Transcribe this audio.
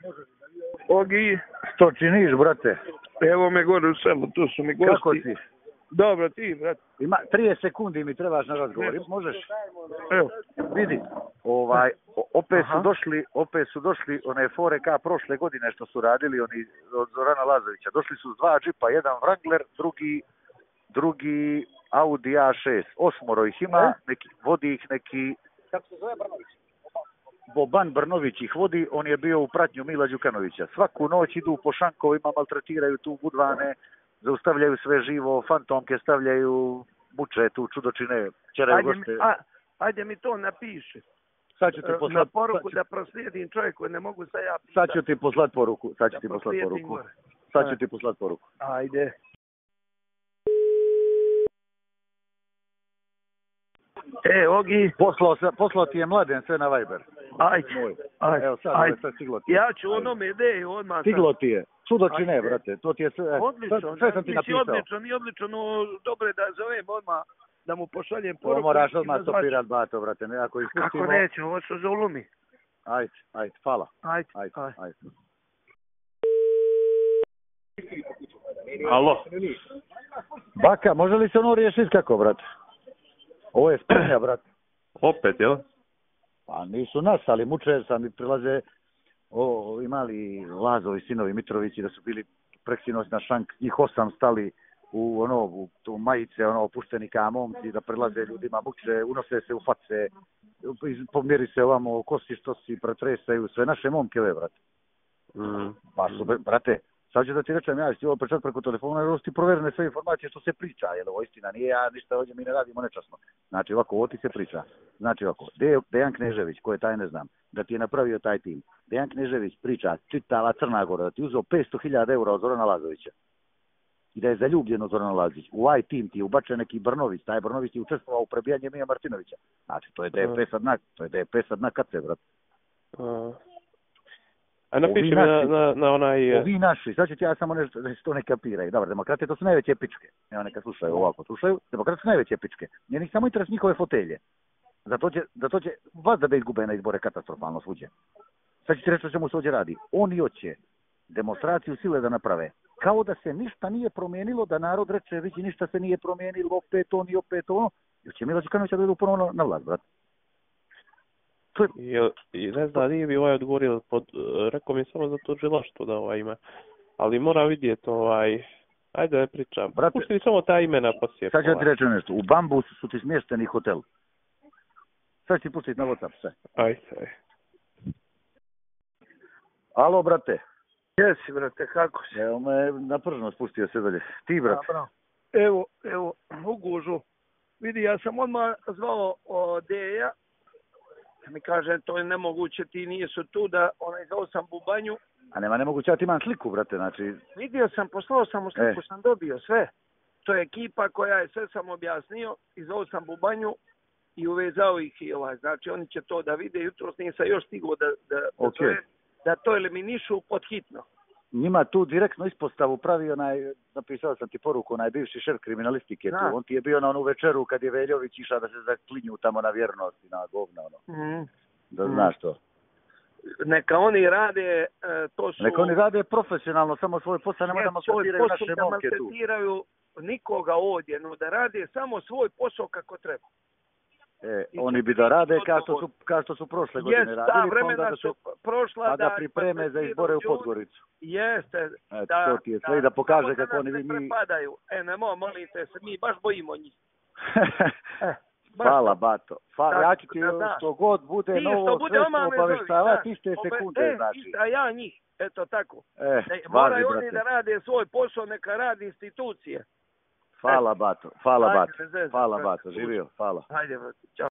Ogi, Što činiš, brate? evo me gore u selu, tu su mi gosti. Kako si? Dobro, ti, brate. Ima 30 sekundi mi trebaš na razgovor. Možeš? Evo. Vidi, opet su došli one fore ka prošle godine što su radili oni od Zorana Lazovića. Došli su s 2 džipa, jedan Wrangler, drugi Audi A6. 8 ih ima, vodi ih neki... Kako se zove Brnović? Boban Brnović ih vodi, on je bio u pratnju Mila Đukanovića. Svaku noć idu po šankovima, maltretiraju tu budvane, zaustavljaju sve živo, fantomke stavljaju, muče tu čudočine, čeraju goste. Ajde mi to napiši. Sad ću ti poslat, na poruku da proslijedim čovjeku, ne mogu sad ja pisati. Sad ću ti poslat poruku. Ajde. Ogi. Poslao ti je Mladen sve na Viber. Ajde. Evo sad stiglo ti je. Ja ću onome ideju odmah. Stiglo ti je. Čudočine, brate. To ti je sve. Odlično. Sve sam ti napisao. Odlično, no dobro je da zovem odmah, da mu pošaljem poruku. To moraš odmah stopirat, bato, brate. Ako ispustimo... Kako neću, ovo su zulumi. Ajde, hvala. Ajde. Alo. Baka, može li se ono riješiti kako, brate? Ovo je spremlja, brate. Opet, jel? Pa nisu nas, ali muče sami prilaze, imali Lazovi, sinovi Mitrovići da su bili preksinoć na šank, njih 8 stali u tu majice, opušteni ka momci, da prilaze ljudima, muče, unose se u face, pomjeri se ovamo, kosi što si, pretresaju, sve naše momke, brate. Pa su, brate, sad ću da ti rečem, ja ću ti ovo pričati preko telefona, jer ti proverene sve informacije što se priča, jer ovo istina nije, ja ništa ovdje mi ne radimo nečasno. Znači ovako, ovo ti se priča. Znači ovako, Dejan Knežević, ko je taj ne znam, da ti je napravio taj tim. Dejan Knežević priča, čitava Crna Gora, da ti uzeo 500.000 eura od Zorana Lazovića. I da je zaljubljen od Zorana Lazovića. U ovaj tim ti je ubačen neki Brnović, taj Brnović ti učestvovao u prebijanju Mija Martinovića. Znači, to je DP sad na kace, brat. A napiši mi na onaj... Ovi naši, sad ću ti ja samo nešto da se to ne kapiraju. Dobro, demokrate to su najveće pičke. Evo neka slušaju ovako, demokrate su najveće pičke. Nije samo interes njihove fotelje. Zato će vas da izgube na izbore katastrofalno svuđe. Sad ću ti reći o čemu se ovdje radi. Oni hoće demonstraciju sile da naprave. Kao da se ništa nije promijenilo, da narod reče, vidi ništa se nije promijenilo, opet ono. Jer će Mila Đukanovića da idu ponovno na vlast, brat. I ne znam, nije mi odgovorio, rekao mi samo za to žilaštvo da ima, ali mora vidjeti ajde da pričam. Pušti mi samo ta imena poslije. Sad ću ti reći nešto, u Bambusu su ti smješteni hotel. Sad ću ti pustiti na WhatsApp sve. Ajde. Alo, brate. Jesi, brate, kako si? Evo me na pržno spustio se dalje. Ti, brate. Evo, u gužu. Vidi, ja sam odmah zvao Deja. Mi kaže, to je nemoguće, ti nisu tu da dao sam bubanju. A nema nemoguće, ja ti imam sliku, brate, znači... Vidio sam, poslao sam u sliku, sam dobio sve. To je ekipa koja je sve sam objasnio, izvao sam bubanju i uvezao ih i znači oni će to da vide, jutros nisam još stigao da to eliminišu pod hitno. Njima tu direktno ispostavu pravi napisao sam ti poruku, bivši šef kriminalistike tu, on ti je bio na onu večeru kad je Veljović išao da se zaklinju tamo na vjernost i na govna, da znaš to. Neka oni rade, Neka oni rade profesionalno, samo svoj posao, nemoj da maltretiraju naše momke tu. Maltretiraju nikoga ovdje, no da rade samo svoj posao kako treba. Oni bi da rade kao što su prošle godine radili, vremena su prošla da pripreme za izbore u Podgoricu. Jeste. To ti je sve i da pokaže kako oni mi... prepadaju. Nemo, molite se, mi baš bojimo njih. Hvala, bato. Ja ću ti što god bude novo sve obaveštavati iste sekunde, znači. A ja njih, eto tako. Moraju oni da rade svoj posao, neka radi institucije. Hvala, bato. Živio, hvala. Ajde, brate, čao.